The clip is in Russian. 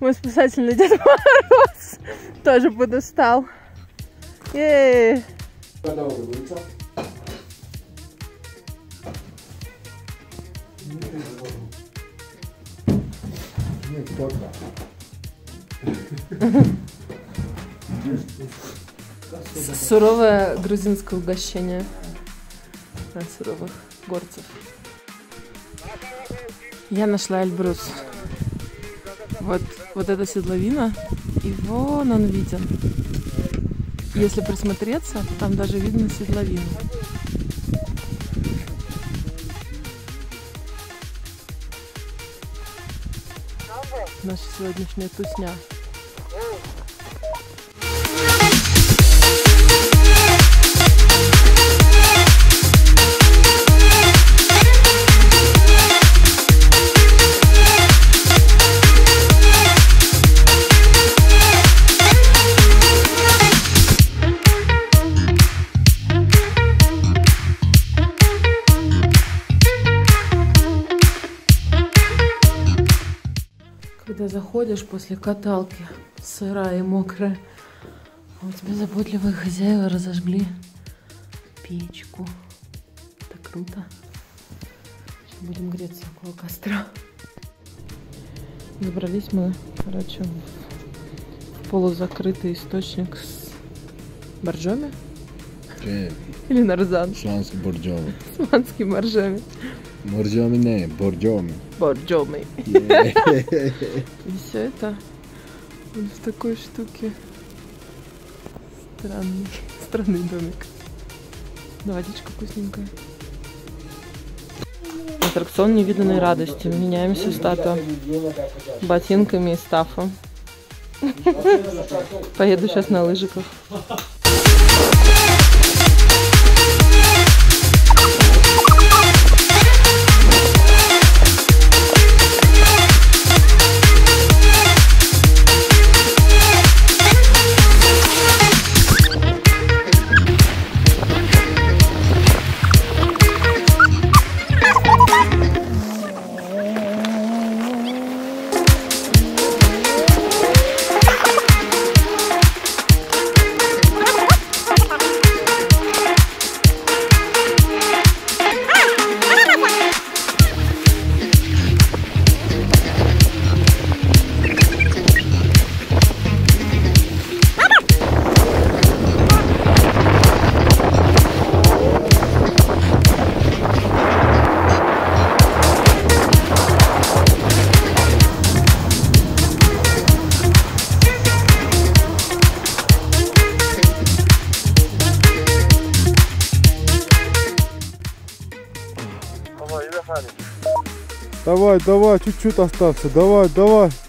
мой спасательный Дед Мороз тоже подустал. Ей! Суровое грузинское угощение для суровых горцев. Я нашла Эльбрус. Вот эта седловина, и вон он виден. Если присмотреться, там даже видно седловину. Наша сегодняшняя тусня. Когда заходишь после каталки, сырая и мокрая, а у тебя заботливые хозяева разожгли печку. Это круто. Сейчас будем греться около костра. Забрались мы, короче, в полузакрытый источник с боржоми. Или нарзан. Сланский боржоми. Сланский боржоми. Боржоми не, боржоми. Боржоми. И все это вот в такой штуке. Странный домик. Да, водичка вкусненькая. Аттракцион невиданной радости. Меняемся статуя ботинками и стафом. Поеду сейчас на лыжиках. Давай, давай, чуть-чуть остался. Давай, давай.